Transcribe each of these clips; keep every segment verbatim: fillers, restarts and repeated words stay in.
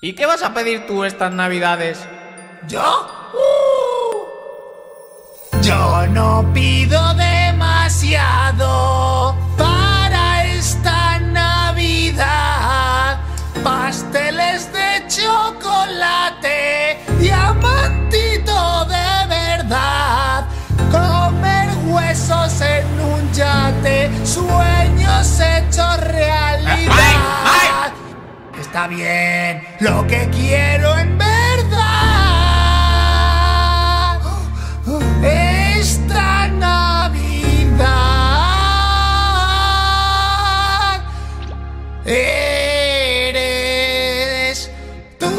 ¿Y qué vas a pedir tú estas navidades? ¿Yo? Uh, yo no pido demasiado para esta Navidad. Pasteles de chocolate, diamantito de verdad, comer huesos en un yate, sueños hechos realidad. ¡Ay! ¡Ay! Está bien, lo que quiero en verdad. Esta Navidad eres tú.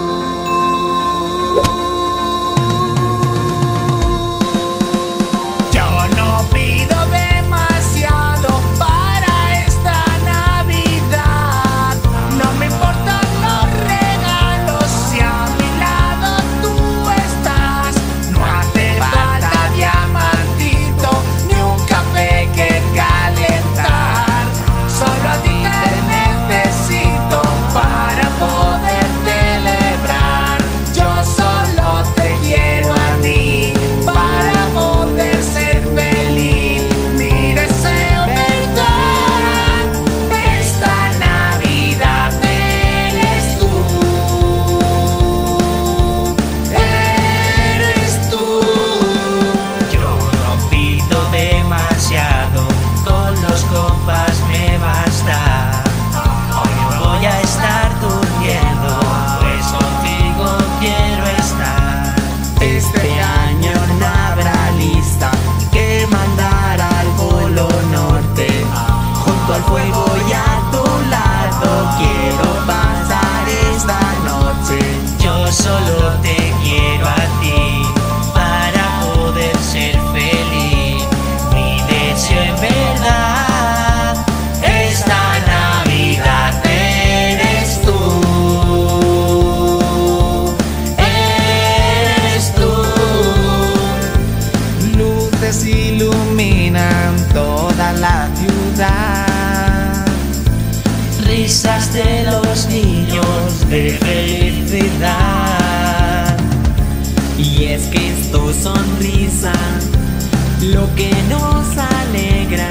Yo no pido demasiado para esta Navidad. No me importan los regalos si a mi lado tú estás. No hace falta diamantito ni un café que calentar. Solo a ti te necesito para poder celebrar. Yo solo te quiero a ti para poder ser feliz. Mi deseo verdad, esta Navidad eres tú. Eres tú. Yo no pido demasiado, con los compas me basta. Hoy no voy a estar durmiendo, pues contigo quiero estar. Este año no habrá lista que mandar al Polo Norte. Junto al fuego y a tu lado quiero pasar esta noche. Yo solo te quiero a ti para poder ser feliz. Mi deseo en verdad, esta Navidad eres tú. Eres tú. Luces iluminan toda la ciudad. Risas de los niños de felicidad. Y es que es tu sonrisa lo que nos alegra.